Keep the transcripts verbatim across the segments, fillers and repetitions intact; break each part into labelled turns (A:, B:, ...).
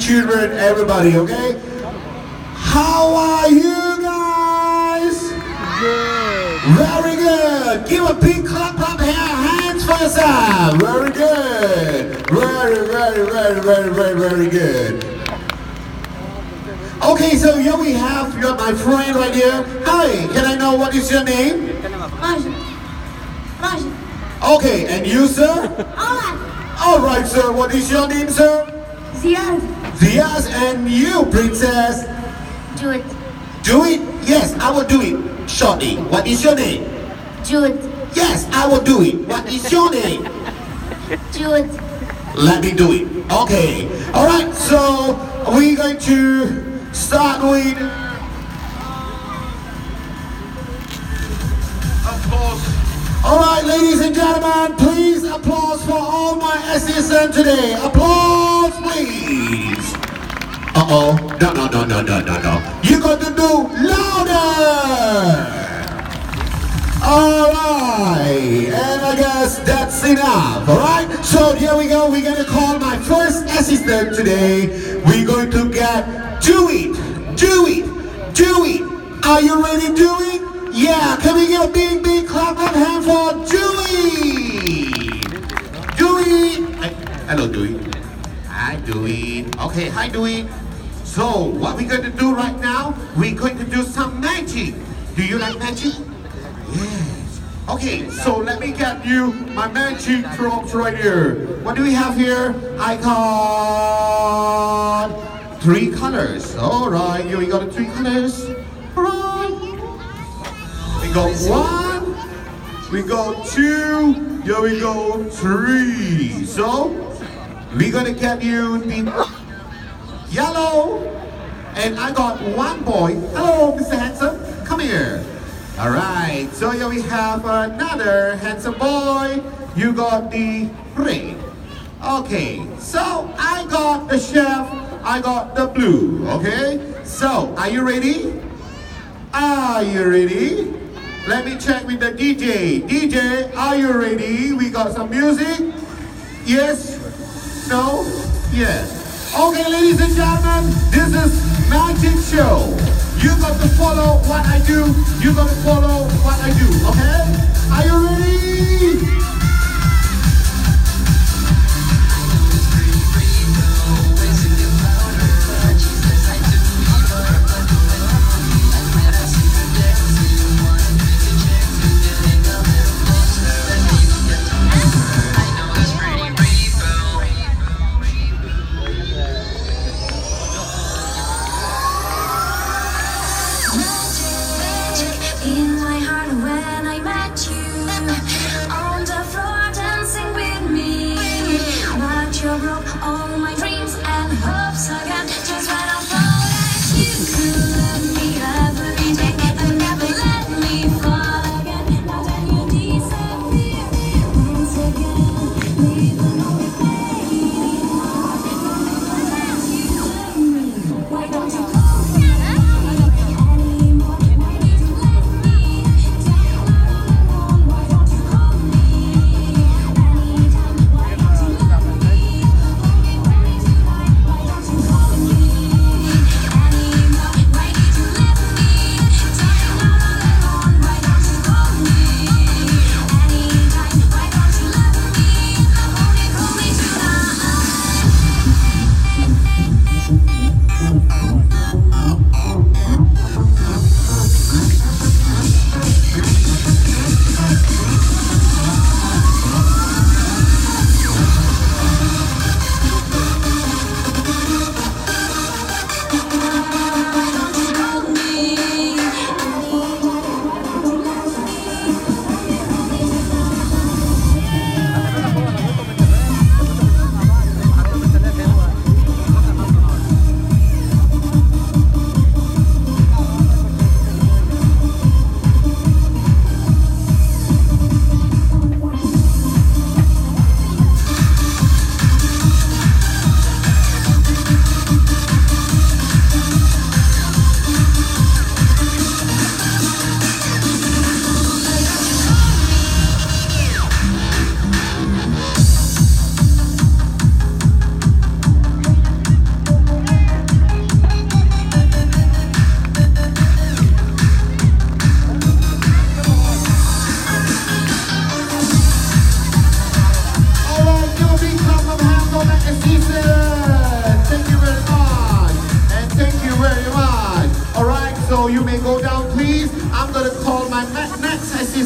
A: children, everybody, okay? How are you guys?
B: Good.
A: Very good. Give a big clap, clap, hands for yourself. Very good. Very, very, very, very, very, very good. Okay, so here we have you my friend right here. Hi, can I know what is your name?
C: Raj. Raj.
A: Okay, and you, sir?
C: Alright.
A: All right, sir. What is your name, sir?
C: Ziad.
A: Ziaz, and you, princess?
C: Do it.
A: Do it? Yes, I will do it. Shortly. What is your name?
C: Do it.
A: Yes, I will do it. What is your name?
C: Do it.
A: Let me do it. Okay. All right. So we're going to start with applause. All right, ladies and gentlemen, please applause for all my assistants today. Applause, please. Uh oh. No, no, no, no, no, no, no. You got to do louder. Alright, and I guess that's enough, alright? So here we go, we're gonna call my first assistant today. We're going to get Do It, Do It, Do It. Are you ready to do it? Yeah, can we get a big, big clap of hand for Do It? Do It. Hey, hello, Do It. Hi, Do It. Okay, hi, Do It. So, what we're going to do right now, we're going to do some magic. Do you like magic? Yes. Okay, so let me get you my magic props right here. What do we have here? I got three colors. All right, here we got the three colors. All right. We got one. We got two. Here we go, three. So we're gonna get you the yellow. And I got one boy. Hello, Mister Handsome. Come here. All right, so here we have another handsome boy. You got the red. Okay, so I got the chef, I got the blue, okay? So, are you ready? Are you ready? Let me check with the D J. D J, are you ready? We got some music? Yes? No? Yes. Okay, ladies and gentlemen, this is Magic Show. You got to follow what I do. You got to follow what I do, okay? Are you ready?
D: In my heart when I met you on the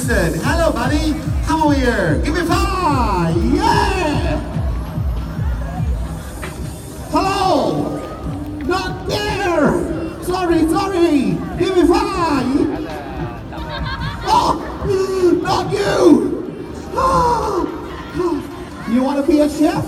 A: assistant. Hello, buddy. Come over here. Give me five. Yeah. Hello. Not there. Sorry, sorry. Give me five. Oh, not you. You want to be a chef?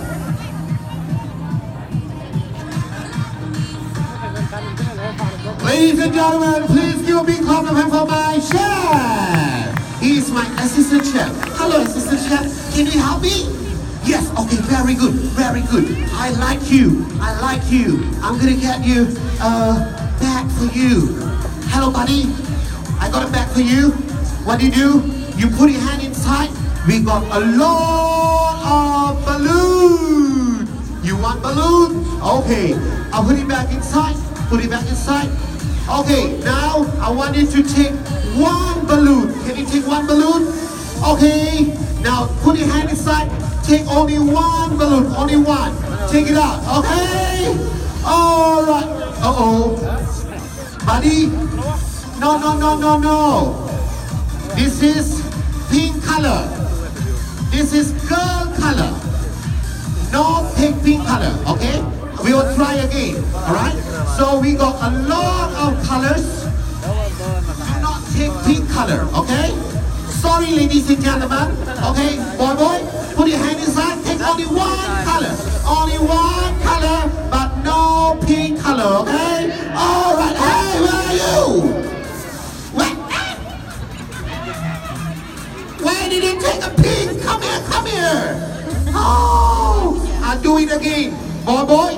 A: Ladies and gentlemen, please give a big clap of hands for my chef. He's my assistant chef. Hello, assistant chef. Can you help me? Yes, okay, very good, very good. I like you, I like you. I'm gonna get you a bag for you. Hello, buddy. I got a bag for you. What do you do? You put your hand inside. We got a lot of balloon. You want balloon? Okay, I'll put it back inside. Put it back inside. Okay, now I want you to take one balloon. Can you take one balloon? Okay, now put your hand inside. Take only one balloon, only one. Take it out, okay? All right. Uh-oh. Buddy? No, no, no, no, no. This is pink color. This is girl color. No, take pink color, okay? We will try again, all right? So we got a lot of colors. Do not take pink color, okay? Sorry, ladies and gentlemen, okay? Boy, boy, put your hand inside. Take only one color, only one color, but no pink color, okay? All right, hey, where are you? Where? Where did you take a pink? Come here, come here. Oh, I'll do it again. Boy, boy.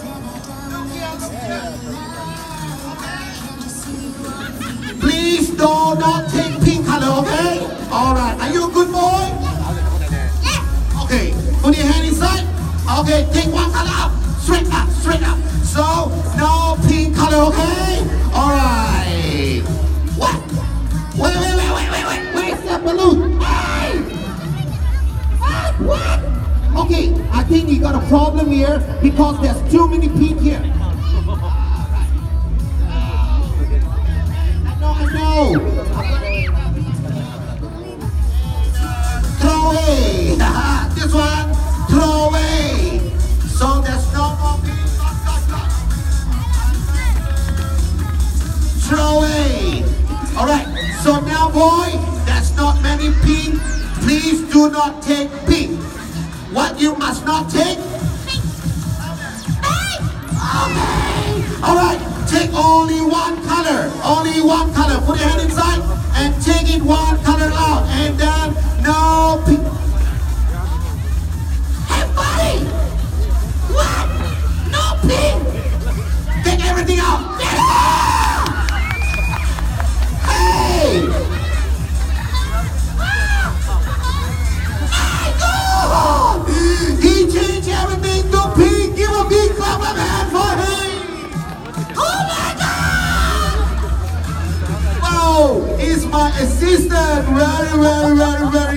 A: Please do not take pink color, okay? All right. Are you a good boy? Yes. Okay. Put your hand inside. Okay. Take one color up. Straight up. Straight up. So no pink color, okay? All right. What? Wait, wait, wait, wait, wait, wait. Where's the balloon? Hey! What? What? Okay. I think you got a problem here because there's too many pink here. No. Throw away. This one, throw away. So there's no more pink. Throw away. All right. So now, boy, there's not many pink. Please do not take pink. What you must not take? Okay. All right. Take only one color, only one color. Put your hand inside and take it one color out, and then no pink. Hey, buddy! What? No pink? Take everything out. Get it out! Hey! My God! He changed everything to pink. Give a big clap of hand for him. Oh, he's my assistant. Very, very, very, very